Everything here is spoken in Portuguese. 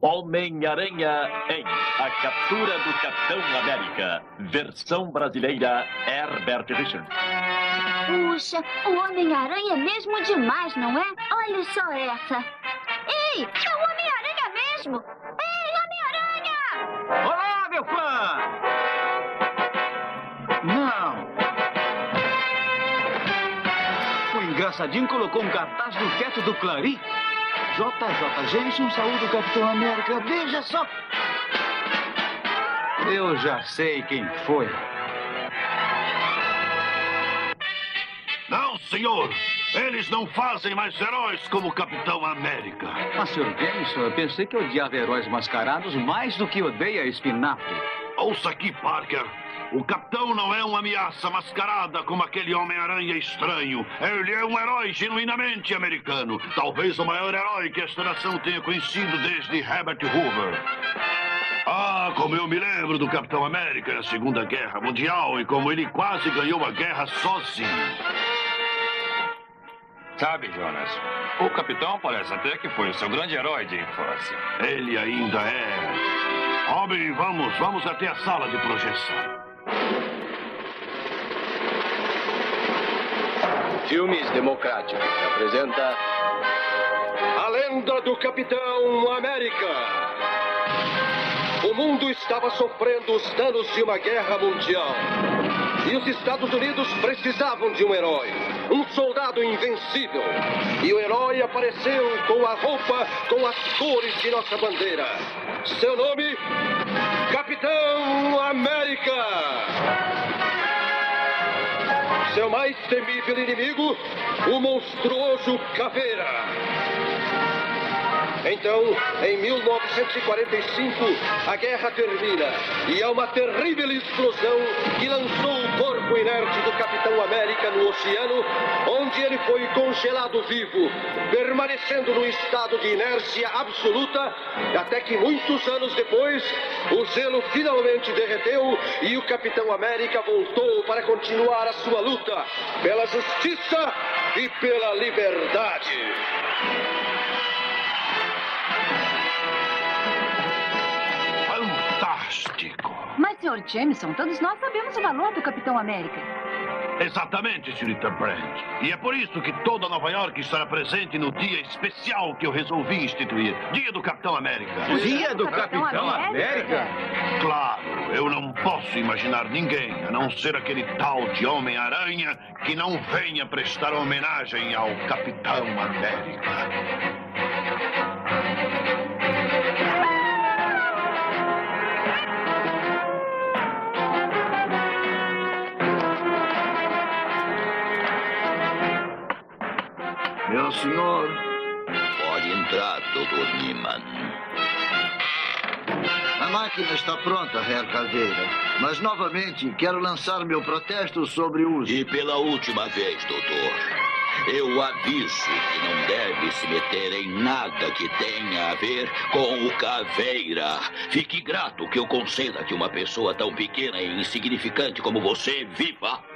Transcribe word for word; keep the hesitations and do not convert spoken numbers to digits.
Homem-Aranha em A Captura do Capitão América. Versão brasileira, Herbert Richards. Puxa, o Homem-Aranha é mesmo demais, não é? Olha só essa. Ei, é o Homem-Aranha mesmo! Ei, Homem-Aranha! Olá, meu fã! Não. O engraçadinho colocou um cartaz no teto do Clarim. J J Jameson, saúde do Capitão América. Veja só. Eu já sei quem foi. Não, senhor. Eles não fazem mais heróis como o Capitão América. Mas, senhor Jameson, eu pensei que odiava heróis mascarados mais do que odeia espinafre. Ouça aqui, Parker. O Capitão não é uma ameaça mascarada como aquele Homem-Aranha estranho. Ele é um herói genuinamente americano. Talvez o maior herói que esta nação tenha conhecido desde Herbert Hoover. Ah, como eu me lembro do Capitão América na Segunda Guerra Mundial e como ele quase ganhou a guerra sozinho. Sabe, Jonas, o Capitão parece até que foi o seu grande herói de infância. Ele ainda é. Robin, vamos, vamos até a sala de projeção. Filmes Democráticos apresenta A Lenda do Capitão América. O mundo estava sofrendo os danos de uma guerra mundial. E os Estados Unidos precisavam de um herói, um soldado invencível. E o herói apareceu com a roupa, com as cores de nossa bandeira. Seu nome? Capitão América! Seu mais temível inimigo, o monstruoso Caveira. Então, em mil novecentos e quarenta e cinco, a guerra termina e há uma terrível explosão que lançou o corpo inerte do Capitão América no oceano, onde ele foi congelado vivo, permanecendo num estado de inércia absoluta, até que muitos anos depois, o gelo finalmente derreteu e o Capitão América voltou para continuar a sua luta pela justiça e pela liberdade. Fantástico! Mas, senhor Jameson, todos nós sabemos o valor do Capitão América. Exatamente, senhorita Brand. E é por isso que toda Nova York estará presente no dia especial que eu resolvi instituir. Dia do Capitão América. Dia do Capitão, Capitão América? América? Claro, eu não posso imaginar ninguém, a não ser aquele tal de Homem-Aranha, que não venha prestar homenagem ao Capitão América. Meu senhor. Pode entrar, doutor Niemann. A máquina está pronta, Herr Caveira. Mas, novamente, quero lançar meu protesto sobre o uso. E pela última vez, doutor, eu aviso que não deve se meter em nada que tenha a ver com o Caveira. Fique grato que eu conceda que uma pessoa tão pequena e insignificante como você viva.